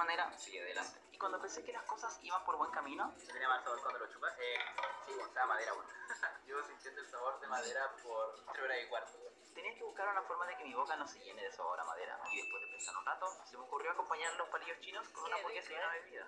manera, seguí adelante. Y cuando pensé que las cosas iban por buen camino... ¿Se tenía mal sabor cuando lo chupas? Sí, bueno, estaba madera, bueno. Llevo sintiendo el sabor de madera por 3 horas y cuarto, güey. Tenía que buscar una forma de que mi boca no se llene de sabor a madera. Y después de pensar un rato, se me ocurrió acompañar los palillos chinos con una hamburguesa y una bebida.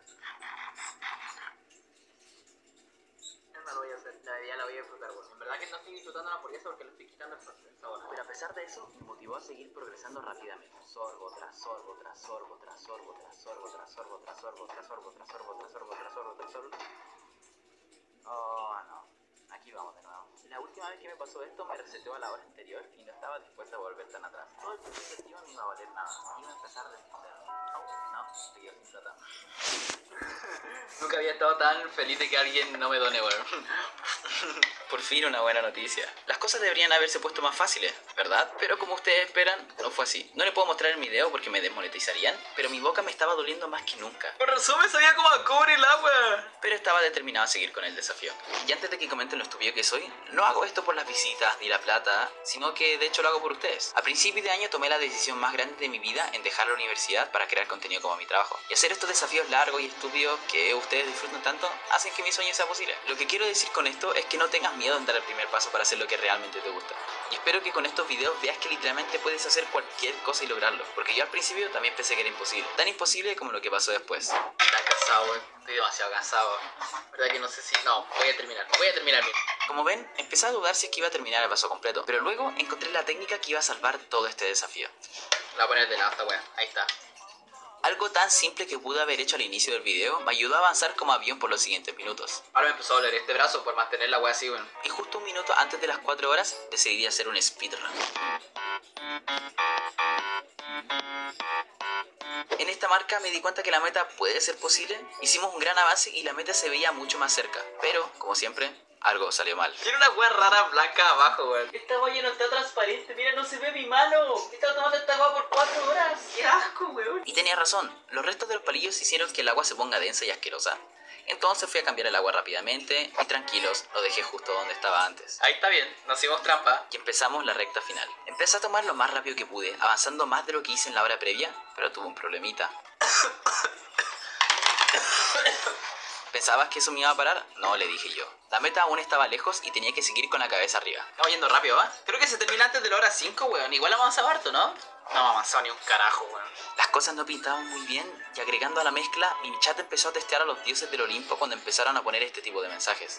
No lo voy a hacer, la bebida la voy a disfrutar, güey. En verdad que no estoy disfrutando la hamburguesa porque le estoy quitando el sabor. Pero a pesar de eso, me motivó a seguir progresando rápidamente. Sorbo tras sorbo, tras sorbo, tras sorbo, tras sorbo, tras sorbo, tras sorbo, tras sorbo, tras sorbo, tras sorbo, tras sorbo, tras sorbo. Oh, no. Aquí vamos de nuevo. La última vez que me pasó esto me reseteó a la hora anterior y no estaba dispuesta a volver tan atrás. Todo el proceso no iba a valer nada. Iba a empezar desde cero. Oh, no, estoy sin plata. Nunca había estado tan feliz de que alguien no me done, weón. Por fin una buena noticia. Las cosas deberían haberse puesto más fáciles, ¿verdad? Pero como ustedes esperan, no fue así. No le puedo mostrar el video porque me desmonetizarían, pero mi boca me estaba doliendo más que nunca. Por razón me sabía como a cobre el agua. Pero estaba determinado a seguir con el desafío. Y antes de que comenten lo estúpido que soy, no hago esto por las visitas ni la plata, sino que de hecho lo hago por ustedes. A principios de año tomé la decisión más grande de mi vida en dejar la universidad para crear contenido como mi trabajo. Y hacer estos desafíos largos y estúpidos que ustedes disfrutan tanto, hacen que mi sueño sea posible. Lo que quiero decir con esto es que no tengas miedo en dar el primer paso para hacer lo que realmente te gusta. Y espero que con estos videos veas que literalmente puedes hacer cualquier cosa y lograrlo. Porque yo al principio también pensé que era imposible. Tan imposible como lo que pasó después. Estoy cansado, güey. Estoy demasiado cansado. ¿Verdad que no sé si... No, voy a terminar bien. Como ven, empecé a dudar si es que iba a terminar el paso completo. Pero luego encontré la técnica que iba a salvar todo este desafío. La voy a poner de lado esta weá. Ahí está. Algo tan simple que pude haber hecho al inicio del video me ayudó a avanzar como avión por los siguientes minutos. Ahora me empezó a doler este brazo por mantener la weá así, weón. Y justo un minuto antes de las 4 horas decidí hacer un speedrun. En esta marca me di cuenta que la meta puede ser posible. Hicimos un gran avance y la meta se veía mucho más cerca. Pero, como siempre, algo salió mal. Tiene una weá rara blanca abajo, weón. Esta guaya no está transparente, mira, no se ve mi mano. Está tomando esta agua por 4 horas. Qué asco, weón. Y tenía razón, los restos de los palillos hicieron que el agua se ponga densa y asquerosa. Entonces fui a cambiar el agua rápidamente y tranquilos, lo dejé justo donde estaba antes. Ahí está bien, no hicimos trampa. Y empezamos la recta final. Empecé a tomar lo más rápido que pude, avanzando más de lo que hice en la hora previa, pero tuve un problemita. ¿Pensabas que eso me iba a parar? No, le dije yo. La meta aún estaba lejos y tenía que seguir con la cabeza arriba. Estamos yendo rápido, ¿va? Creo que se termina antes de la hora 5, weón. Igual avanzado harto, ¿no? No hemos avanzado ni un carajo, weón. Las cosas no pintaban muy bien y agregando a la mezcla, mi chat empezó a testear a los dioses del Olimpo cuando empezaron a poner este tipo de mensajes.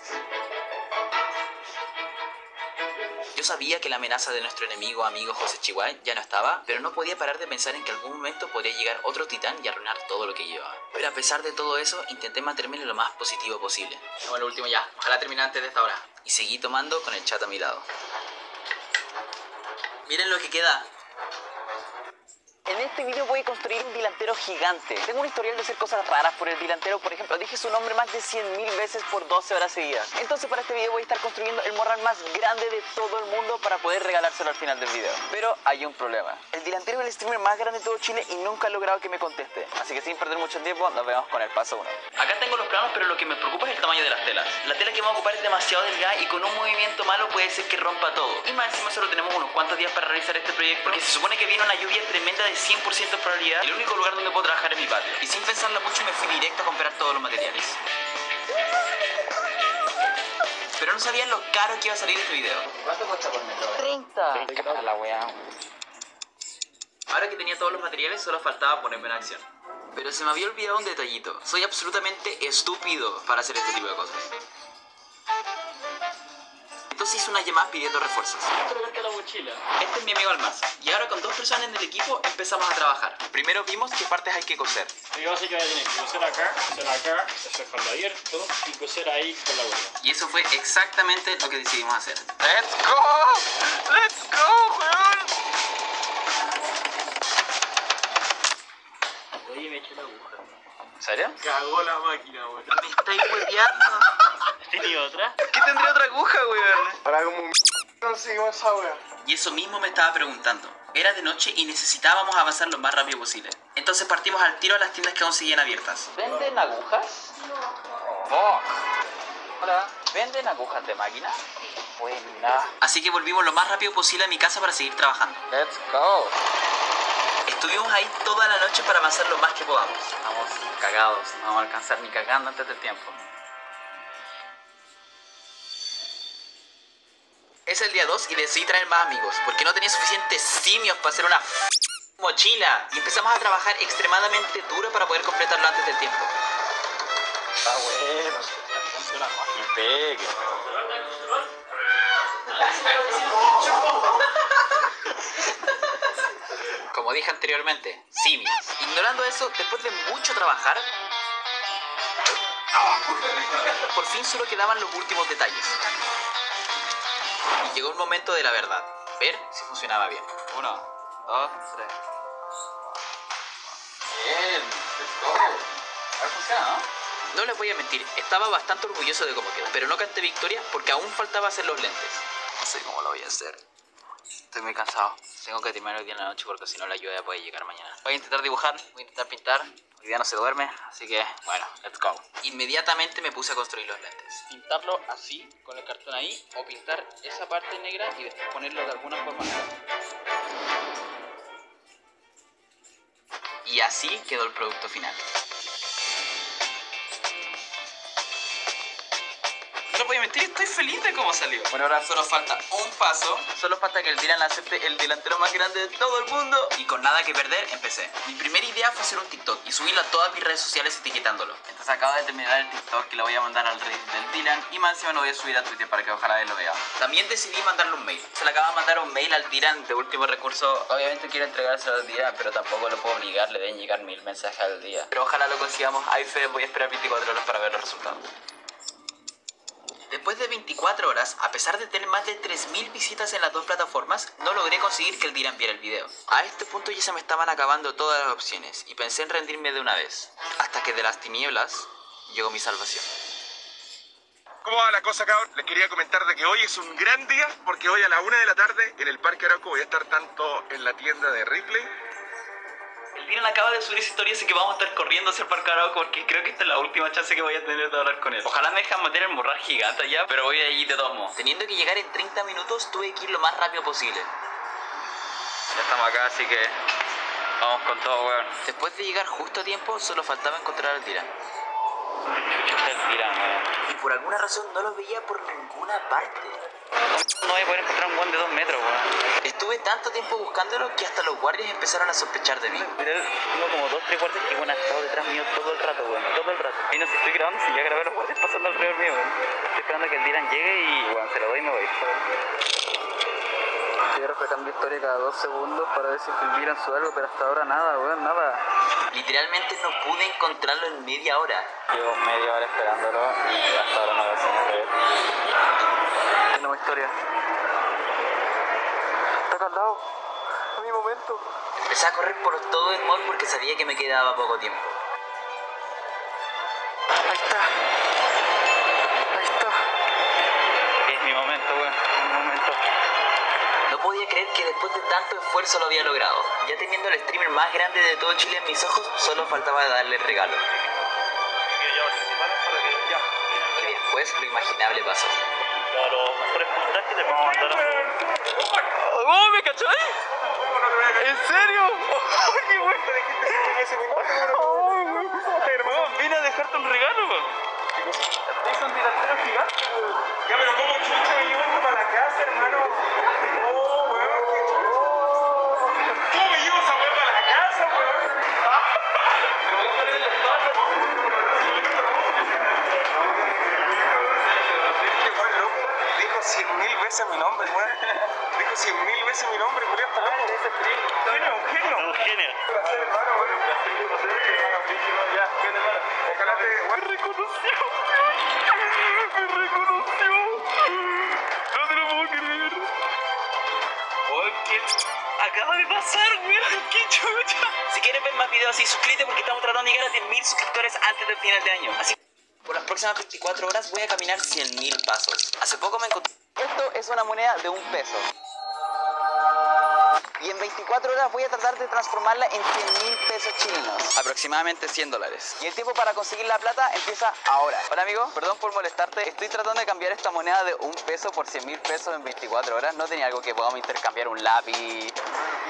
Yo sabía que la amenaza de nuestro amigo José Chihuahua ya no estaba, pero no podía parar de pensar en que algún momento podría llegar otro titán y arruinar todo lo que llevaba. Pero a pesar de todo eso, intenté mantenerme lo más positivo posible. Bueno, lo último ya. Ojalá termine antes de esta hora. Y seguí tomando con el chat a mi lado. Miren lo que queda. En este video voy a construir un delantero gigante. Tengo un historial de hacer cosas raras por el delantero. Por ejemplo, dije su nombre más de 100.000 veces por 12 horas seguidas. Entonces para este video voy a estar construyendo el morral más grande de todo el mundo para poder regalárselo al final del video. Pero hay un problema. El delantero es el streamer más grande de todo Chile y nunca ha logrado que me conteste. Así que sin perder mucho tiempo, nos vemos con el paso 1. Acá tengo los planos, pero lo que me preocupa es el tamaño de las telas. La tela que vamos a ocupar es demasiado delgada y con un movimiento malo puede ser que rompa todo. Y más encima solo tenemos unos cuantos días para realizar este proyecto, porque se supone que viene una lluvia tremenda de 100% de probabilidad. El único lugar donde puedo trabajar es mi patio. Y sin pensarlo mucho me fui directo a comprar todos los materiales. Pero no sabían lo caro que iba a salir este video. ¿Cuánto cuesta por metro? 30. La weá. Ahora que tenía todos los materiales, solo faltaba ponerme en acción. Pero se me había olvidado un detallito. Soy absolutamente estúpido para hacer este tipo de cosas. Entonces hice una llamada pidiendo refuerzos. La mochila. Este es mi amigo Almaz. Y ahora con 2 personas en el equipo empezamos a trabajar. Primero vimos qué partes hay que coser. Yo sé que voy a tener que coser acá, dejarlo abierto y coser ahí con la huella. Y eso fue exactamente lo que decidimos hacer. ¡Let's go! ¡Let's go, weón! Oye, me eché la aguja. ¿En serio? Cagó la máquina, weón. Me estáis hueveando. ¿Tiene otra? ¿Qué tendría otra aguja, weón? Ahora como un conseguimos esa weón. Y eso mismo me estaba preguntando. Era de noche y necesitábamos avanzar lo más rápido posible. Entonces partimos al tiro a las tiendas que aún seguían abiertas. ¿Venden agujas? Fuck. Hola. ¿Venden agujas de máquina? Buena. Así que volvimos lo más rápido posible a mi casa para seguir trabajando. Let's go. Estuvimos ahí toda la noche para avanzar lo más que podamos. Estamos cagados, no vamos a alcanzar ni cagando antes del tiempo. Es el día 2 y decidí traer más amigos, porque no tenía suficientes simios para hacer una mochila. Y empezamos a trabajar extremadamente duro para poder completarlo antes del tiempo. Está bueno. Me pegue. Como dije anteriormente, simios. Ignorando eso, después de mucho trabajar, por fin solo quedaban los últimos detalles. Y llegó el momento de la verdad. Ver si funcionaba bien. 1, 2, 3. Bien, let's go. Ahora funciona, ¿no? No les voy a mentir, estaba bastante orgulloso de cómo quedó, pero no canté victoria porque aún faltaba hacer los lentes. No sé cómo lo voy a hacer. Estoy muy cansado. Tengo que terminar hoy día en la noche porque si no la lluvia puede llegar mañana. Voy a intentar dibujar, voy a intentar pintar. Hoy día no se duerme, así que bueno, let's go. Inmediatamente me puse a construir los lentes. Pintarlo así, con el cartón ahí, o pintar esa parte negra y después ponerlo de alguna forma. Y así quedó el producto final. No voy a mentir, estoy feliz de cómo salió. Bueno, ahora solo falta un paso. Solo falta que el Dylan acepte el delantero más grande de todo el mundo. Y con nada que perder, empecé. Mi primera idea fue hacer un TikTok y subirlo a todas mis redes sociales etiquetándolo. Entonces acabo de terminar el TikTok y lo voy a mandar al Reddit del Dylan. Y más encima lo voy a subir a Twitter para que ojalá él lo vea. También decidí mandarle un mail. Se le acaba de mandar un mail al Dylan de último recurso. Obviamente quiero entregárselo al Dylan, pero tampoco lo puedo obligar. Le deben llegar 1000 mensajes al día. Pero ojalá lo consigamos. Hay fe, voy a esperar 24 horas para ver los resultados. Después de 24 horas, a pesar de tener más de 3000 visitas en las dos plataformas, no logré conseguir que el Dylan viera el video. A este punto ya se me estaban acabando todas las opciones y pensé en rendirme de una vez, hasta que de las tinieblas llegó mi salvación. ¿Cómo va la cosa, cabrón? Les quería comentar de que hoy es un gran día porque hoy a la 1 de la tarde en el Parque Arauco voy a estar tanto en la tienda de Ripley. El Dylan acaba de subir esa historia, así que vamos a estar corriendo hacia el Parque Arauco porque creo que esta es la última chance que voy a tener de hablar con él. Ojalá me dejan meter el morral gigante allá, pero voy allí de todos modos. Teniendo que llegar en 30 minutos, tuve que ir lo más rápido posible. Ya estamos acá, así que vamos con todo, weón. Después de llegar justo a tiempo, solo faltaba encontrar al Dylan. El Dylan, weón. Y por alguna razón no lo veía por ninguna parte. No voy a poder encontrar un weón de 2 metros, weón. Estuve tanto tiempo buscándolo que hasta los guardias empezaron a sospechar de mí. Tengo como 2, 3 guardias que, weón, han estado detrás mío todo el rato, weón. Todo el rato. Y no sé si estoy grabando, si ya grabé los guardias pasando alrededor mío, weón. Estoy esperando a que el Dylan llegue y, weón, se lo doy y me voy. Estoy refrescando historia cada 2 segundos para ver si el Dylan sube algo, pero hasta ahora nada, weón, nada. Literalmente no pude encontrarlo en media hora. Llevo media hora esperándolo y hasta ahora no veo señal de ver. Tengo historia. Está caldado. Es mi momento. Empecé a correr por todo el mall porque sabía que me quedaba poco tiempo. Ahí está. Ahí está. Es mi momento, weón. Es mi momento. No podía creer que después de tanto esfuerzo lo había logrado. Ya teniendo el streamer más grande de todo Chile en mis ojos, solo faltaba darle el regalo. Y después lo imaginable pasó. Los mejores puntajes les vamos a mandar a... ¡Oh, me cachai! ¿En serio? ¡Qué bueno! Hermano, vine a dejarte un regalo, weón. Es un delantero gigante, weón. Ya, pero ¿cómo chucha me llevo esto para la casa, hermano? Oh, weón, qué chucha. ¿Cómo me llevo esa weón para la casa, weón? Me voy a poner en la espalda. Qué buen loco. Dijo 100.000 veces mi nombre, weón. Dijo 100.000 veces mi nombre, Julián, está loco. Genio, un genio. Un genio. Hermano, weón. Ya, ven, hermano. Ojalá te... Me reconoció. No te lo puedo creer. ¿Qué acaba de pasar, weón? ¡Qué chucha! Si quieres ver más videos así, suscríbete porque estamos tratando de llegar a 10.000 suscriptores antes del final de año. Así que por las próximas 24 horas voy a caminar 100.000 pasos. Hace poco me encontré... Esto es una moneda de 1 peso. Y en 24 horas voy a tratar de transformarla en 100.000 pesos chilenos. Aproximadamente $100. Y el tiempo para conseguir la plata empieza ahora. Hola amigo, perdón por molestarte. Estoy tratando de cambiar esta moneda de 1 peso por 100.000 pesos en 24 horas. ¿No tenía algo que podamos intercambiar, un lápiz,